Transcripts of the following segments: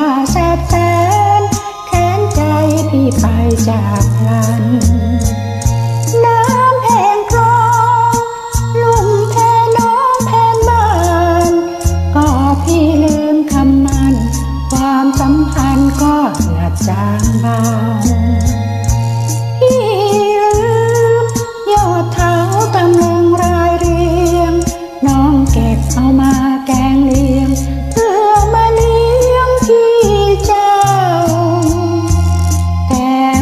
แสบแสนแค้นใจพี่ไปจากกันน้ำแห้งคลองลุ่มแพน้องแพนบ้านก็พี่ลืมคำมันความสัมพันธ์ก็หนาจางเบาพี่ลืมยอดเท้าตำลึงรายเรียงน้องเก็บเอามาแกงเลียงเพื่อมาเลี้ยงพี่เจ้าแกง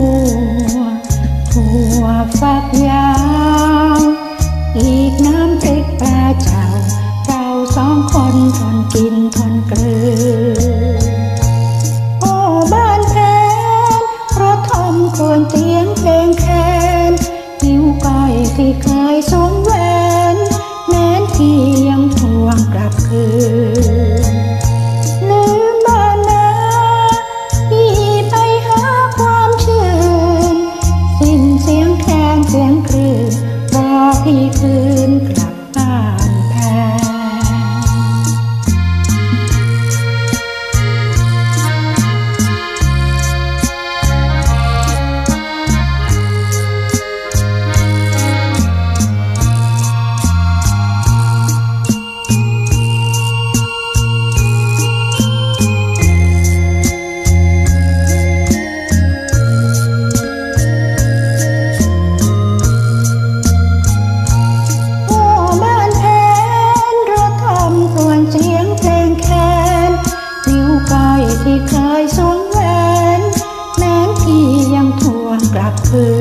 ถั่วฝักยาวอีกน้ำพริกปลาเจ้าเราสองคนทนกินทนกลืนโอ้บ้านแพนรถทอมครวญเสียงเพลงแคนนิ้วก้อยที่เคยสวมแหวนแม้นที่ยังทวงกลับคืนลืมบ้านนาพี่ไปหาความชื่นสิ้นเสียงแคนเสียงคลื่นรอพี่คืนกลับบ้านแพนที่เคยสวมแหวนแม้นพี่ยังทวงกลับคืน